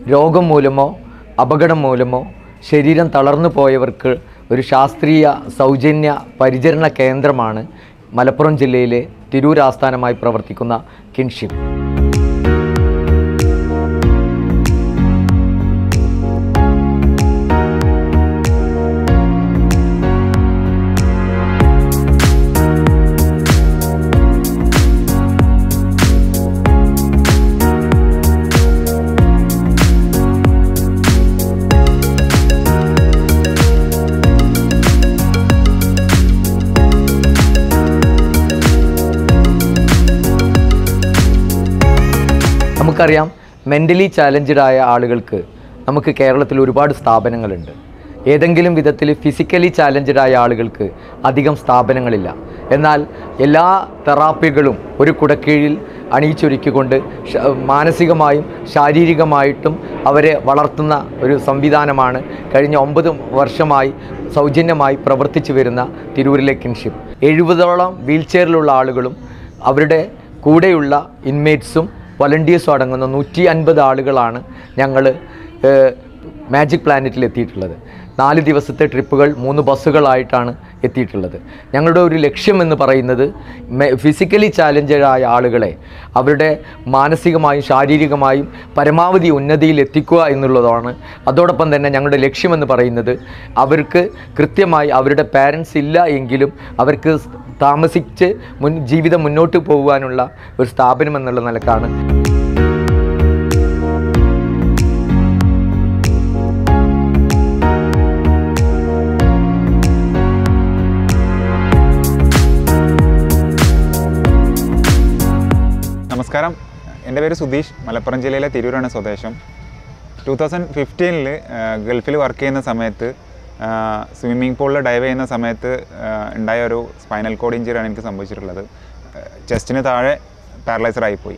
രോഗം മൂലമോ അപകടം മൂലമോ ശരീരം തളർന്നു പോയവർക്ക് ഒരു ശാസ്ത്രീയ സൗജന്യ പരിചരണ കേന്ദ്രമാണ് മലപ്പുറം ജില്ലയിലെ തിരൂർ ആസ്ഥാനമായി പ്രവർത്തിക്കുന്ന കിൻഷിപ്പ്. നമുക്കറിയാം, മെൻ്റലി ചാലഞ്ചഡായ ആളുകൾക്ക് നമുക്ക് കേരളത്തിൽ ഒരുപാട് സ്ഥാപനങ്ങളുണ്ട്. ഏതെങ്കിലും വിധത്തിൽ ഫിസിക്കലി ചാലഞ്ചഡായ ആളുകൾക്ക് അധികം സ്ഥാപനങ്ങളില്ല. എന്നാൽ എല്ലാ തെറാപ്പികളും ഒരു കുടക്കീഴിൽ അണിയിച്ചൊരുക്കിക്കൊണ്ട് മാനസികമായും ശാരീരികമായിട്ടും അവരെ വളർത്തുന്ന ഒരു സംവിധാനമാണ് കഴിഞ്ഞ 9 വർഷമായി സൗജന്യമായി പ്രവർത്തിച്ചു വരുന്ന തിരൂരിലെ കിൻഷിപ്പ്. 70ഓളം വീൽ ചെയറിലുള്ള ആളുകളും അവരുടെ കൂടെയുള്ള ഇൻമേറ്റ്സും വളണ്ടിയേഴ്സും അടങ്ങുന്ന 150 ആളുകളാണ് ഞങ്ങൾ മാജിക് പ്ലാനറ്റിൽ എത്തിയിട്ടുള്ളത്. 4 ദിവസത്തെ ട്രിപ്പുകൾ 3 ബസ്സുകളായിട്ടാണ് എത്തിയിട്ടുള്ളത്. ഞങ്ങളുടെ ഒരു ലക്ഷ്യം എന്ന് പറയുന്നത് ഫിസിക്കലി ചാലഞ്ചായ ആളുകളെ അവരുടെ മാനസികമായും ശാരീരികമായും പരമാവധി ഉന്നതിയിൽ എത്തിക്കുക എന്നുള്ളതാണ്. അതോടൊപ്പം തന്നെ ഞങ്ങളുടെ ലക്ഷ്യമെന്ന് പറയുന്നത് അവർക്ക് കൃത്യമായി അവരുടെ പാരൻസ് ഇല്ല എങ്കിലും അവർക്ക് താമസിച്ച് ജീവിതം മുന്നോട്ട് പോകുവാനുള്ള ഒരു സ്ഥാപനം എന്നുള്ള നിലക്കാണ്. നമസ്കാരം, എൻ്റെ പേര് സുധീഷ്. മലപ്പുറം ജില്ലയിലെ തിരൂരാണ് സ്വദേശം. 2015 ഗൾഫിൽ വർക്ക് ചെയ്യുന്ന സമയത്ത് സ്വിമ്മിംഗ് പൂളിൽ ഡൈവ് ചെയ്യുന്ന സമയത്ത് ഉണ്ടായ ഒരു സ്പൈനൽ കോഡ് ഇഞ്ചുറിയാണ് എനിക്ക് സംഭവിച്ചിട്ടുള്ളത്. ചെസ്റ്റിന് താഴെ പാരലൈസറായിപ്പോയി.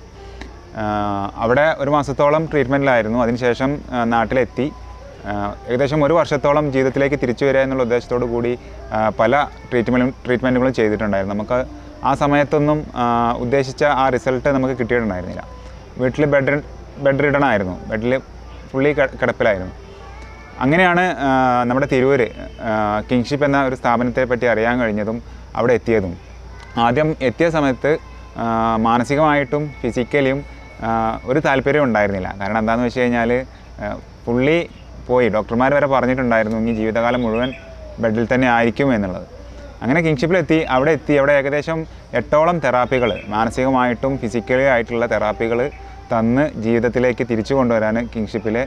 അവിടെ 1 മാസത്തോളം ട്രീറ്റ്മെൻറ്റിലായിരുന്നു. അതിനുശേഷം നാട്ടിലെത്തി. ഏകദേശം 1 വർഷത്തോളം ജീവിതത്തിലേക്ക് തിരിച്ചു വരിക എന്നുള്ള ഉദ്ദേശത്തോടു കൂടി പല ട്രീറ്റ്മെൻറ്റുകളും ചെയ്തിട്ടുണ്ടായിരുന്നു. നമുക്ക് ആ സമയത്തൊന്നും ഉദ്ദേശിച്ച ആ റിസൾട്ട് നമുക്ക് കിട്ടിയിട്ടുണ്ടായിരുന്നില്ല. വീട്ടിൽ ബെഡ് റിഡൺ ആയിരുന്നു. ബെഡിൽ ഫുള്ളി കിടപ്പിലായിരുന്നു. അങ്ങനെയാണ് നമ്മുടെ തിരൂര് കിൻഷിപ്പ് എന്ന ഒരു സ്ഥാപനത്തെ പറ്റി അറിയാൻ കഴിഞ്ഞതും അവിടെ എത്തിയതും. ആദ്യം എത്തിയ സമയത്ത് മാനസികമായിട്ടും ഫിസിക്കലിയും ഒരു താല്പര്യം ഉണ്ടായിരുന്നില്ല. കാരണം എന്താണെന്ന് വെച്ച് കഴിഞ്ഞാൽ ഫുള്ളി പോയി. ഡോക്ടർമാർ വരെ പറഞ്ഞിട്ടുണ്ടായിരുന്നു ഇനി ജീവിതകാലം മുഴുവൻ ബെഡിൽ തന്നെ ആയിരിക്കും എന്നുള്ളത്. അങ്ങനെ കിൻഷിപ്പിലെത്തി. അവിടെ ഏകദേശം 8ഓളം തെറാപ്പികൾ, മാനസികമായിട്ടും ഫിസിക്കലി ആയിട്ടുള്ള തെറാപ്പികൾ തന്ന് ജീവിതത്തിലേക്ക് തിരിച്ചു കൊണ്ടുവരാൻ കിൻഷിപ്പിലെ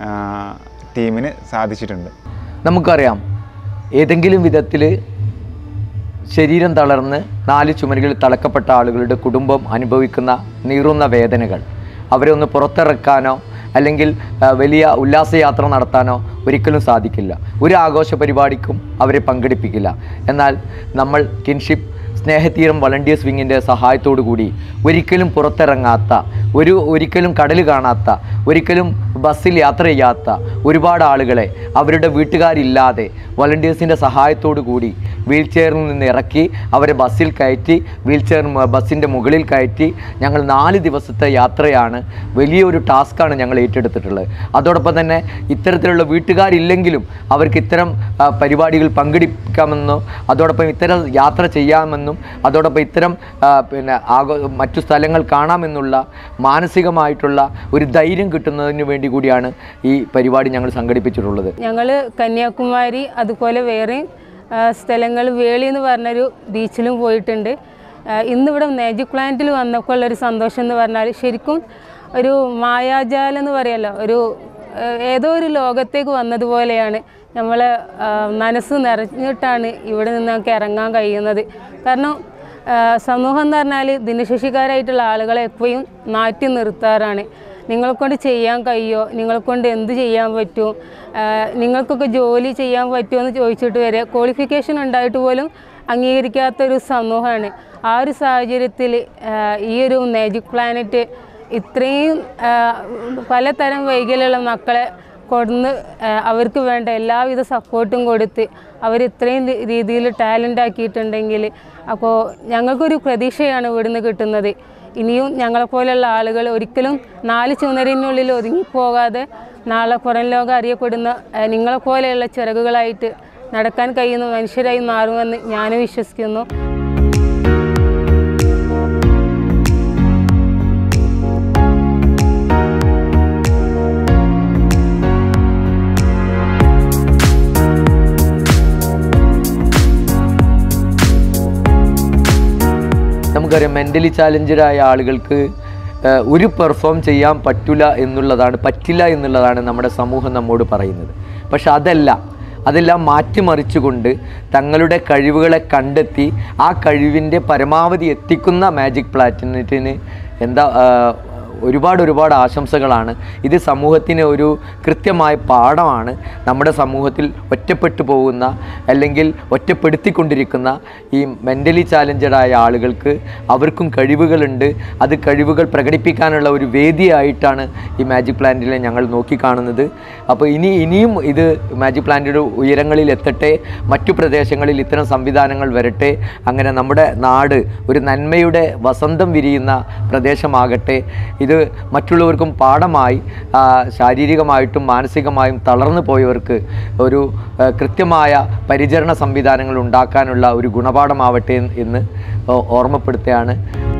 ടീമിന് സാധിച്ചിട്ടുണ്ട്. നമുക്കറിയാം, ഏതെങ്കിലും വിധത്തിൽ ശരീരം തളർന്ന് 4 ചുമരുകളിൽ തളക്കപ്പെട്ട ആളുകളുടെ കുടുംബം അനുഭവിക്കുന്ന നീറുന്ന വേദനകൾ അവരെ ഒന്ന് പുറത്തിറക്കാനോ അല്ലെങ്കിൽ വലിയ ഉല്ലാസയാത്ര നടത്താനോ ഒരിക്കലും സാധിക്കില്ല. ഒരു ആഘോഷ പരിപാടിക്കും അവരെ പങ്കെടുപ്പിക്കില്ല. എന്നാൽ നമ്മൾ കിൻഷിപ്പ് സ്നേഹതീരം വളണ്ടിയേഴ്സ് വിങ്ങിൻ്റെ സഹായത്തോടു കൂടി ഒരിക്കലും പുറത്തിറങ്ങാത്ത, ഒരിക്കലും കടൽ കാണാത്ത, ഒരിക്കലും ബസ്സിൽ യാത്ര ചെയ്യാത്ത ഒരുപാട് ആളുകളെ അവരുടെ വീട്ടുകാരില്ലാതെ വളണ്ടിയേഴ്സിൻ്റെ സഹായത്തോടു കൂടി വീൽ ചെയറിൽ നിന്ന് ഇറക്കി അവരെ ബസ്സിൽ കയറ്റി ബസ്സിൻ്റെ മുകളിൽ കയറ്റി ഞങ്ങൾ 4 ദിവസത്തെ യാത്രയാണ്. വലിയൊരു ടാസ്ക്കാണ് ഞങ്ങൾ ഏറ്റെടുത്തിട്ടുള്ളത്. അതോടൊപ്പം തന്നെ ഇത്തരത്തിലുള്ള വീട്ടുകാരില്ലെങ്കിലും അവർക്ക് ഇത്തരം പരിപാടികൾ പങ്കെടുക്കാമെന്നും അതോടൊപ്പം ഇത്തരം യാത്ര ചെയ്യാമെന്നും അതോടൊപ്പം ഇത്തരം മറ്റു സ്ഥലങ്ങൾ കാണാമെന്നുള്ള മാനസികമായിട്ടുള്ള ഒരു ധൈര്യം കിട്ടുന്നതിന് വേണ്ടി കൂടിയാണ് ഈ പരിപാടി ഞങ്ങൾ സംഘടിപ്പിച്ചിട്ടുള്ളത്. ഞങ്ങൾ കന്യാകുമാരി, അതുപോലെ വേറെ സ്ഥലങ്ങൾ, വേളി എന്ന് പറഞ്ഞൊരു ബീച്ചിലും പോയിട്ടുണ്ട്. ഇന്നിവിടെ മാജിക് പ്ലാനറ്റിൽ വന്നപ്പോൾ ഉള്ളൊരു സന്തോഷം എന്ന് പറഞ്ഞാൽ ശരിക്കും ഒരു മായാജാലം എന്ന് പറയുമല്ലോ, ഏതോ ഒരു ലോകത്തേക്ക് വന്നതുപോലെയാണ്. നമ്മളെ മനസ്സ് നിറഞ്ഞിട്ടാണ് ഇവിടെ നിന്ന് നമുക്ക് ഇറങ്ങാൻ കഴിയുന്നത്. കാരണം സമൂഹം എന്ന് പറഞ്ഞാൽ ഭിന്നശേഷിക്കാരായിട്ടുള്ള ആളുകളെ എപ്പോഴും മാറ്റി നിർത്താറാണ്. നിങ്ങളെക്കൊണ്ട് ചെയ്യാൻ കഴിയുമോ, നിങ്ങളെക്കൊണ്ട് എന്ത് ചെയ്യാൻ പറ്റും, നിങ്ങൾക്കൊക്കെ ജോലി ചെയ്യാൻ പറ്റുമോ എന്ന് ചോദിച്ചിട്ട് വരെ ക്വാളിഫിക്കേഷൻ ഉണ്ടായിട്ട് പോലും അംഗീകരിക്കാത്തൊരു സമൂഹമാണ്. ആ ഒരു സാഹചര്യത്തിൽ ഈ ഒരു മാജിക് പ്ലാനറ്റ് ഇത്രയും പലതരം വൈകല്യമുള്ള മക്കളെ കൊടുന്ന് അവർക്ക് വേണ്ട എല്ലാവിധ സപ്പോർട്ടും കൊടുത്ത് അവരിത്രയും രീതിയിൽ ടാലൻ്റ് ആക്കിയിട്ടുണ്ടെങ്കിൽ അപ്പോൾ ഞങ്ങൾക്കൊരു പ്രതീക്ഷയാണ് ഇവിടുന്ന് കിട്ടുന്നത്. ഇനിയും ഞങ്ങളെപ്പോലെയുള്ള ആളുകൾ ഒരിക്കലും 4 ചുമരിനുള്ളിൽ ഒതുങ്ങിപ്പോകാതെ നാളെ പുറം ലോകം അറിയപ്പെടുന്ന നിങ്ങളെപ്പോലെയുള്ള ചിറകുകളായിട്ട് നടക്കാൻ കഴിയുന്ന മനുഷ്യരായി മാറുമെന്ന് ഞാനും വിശ്വസിക്കുന്നു. നമുക്കറിയാം മെൻ്റലി ചാലഞ്ചഡായ ആളുകൾക്ക് ഒരു പെർഫോം ചെയ്യാൻ പറ്റില്ല എന്നുള്ളതാണ് നമ്മുടെ സമൂഹം നമ്മോട് പറയുന്നത്. പക്ഷെ അതെല്ലാം മാറ്റിമറിച്ചുകൊണ്ട് തങ്ങളുടെ കഴിവുകളെ കണ്ടെത്തി ആ കഴിവിൻ്റെ പരമാവധി എത്തിക്കുന്ന മാജിക് പ്ലാനറ്റിന് ഒരുപാട് ആശംസകളാണ്. ഇത് സമൂഹത്തിന് ഒരു കൃത്യമായ പാഠമാണ്. നമ്മുടെ സമൂഹത്തിൽ ഒറ്റപ്പെട്ടു പോകുന്ന അല്ലെങ്കിൽ ഒറ്റപ്പെടുത്തിക്കൊണ്ടിരിക്കുന്ന ഈ മെൻ്റലി ചാലഞ്ചഡായ ആളുകൾക്ക് അവർക്കും കഴിവുകളുണ്ട്. അത് കഴിവുകൾ പ്രകടിപ്പിക്കാനുള്ള ഒരു വേദിയായിട്ടാണ് ഈ മാജിക് പ്ലാനറ്റിനെ ഞങ്ങൾ നോക്കിക്കാണുന്നത്. അപ്പോൾ ഇനിയും ഇത് മാജിക് പ്ലാനറ്റിൻ്റെ ഉയരങ്ങളിൽ എത്തട്ടെ, മറ്റു പ്രദേശങ്ങളിൽ ഇത്തരം സംവിധാനങ്ങൾ വരട്ടെ. അങ്ങനെ നമ്മുടെ നാട് ഒരു നന്മയുടെ വസന്തം വിരിയുന്ന പ്രദേശമാകട്ടെ. ഇത് മറ്റുള്ളവർക്കും പാഠമായി, ശാരീരികമായിട്ടും മാനസികമായും തളർന്നു പോയവർക്ക് ഒരു കൃത്യമായ പരിചരണ സംവിധാനങ്ങൾ ഉണ്ടാക്കാനുള്ള ഒരു ഗുണപാഠമാവട്ടെ എന്ന് ഓർമ്മപ്പെടുത്തുകയാണ്.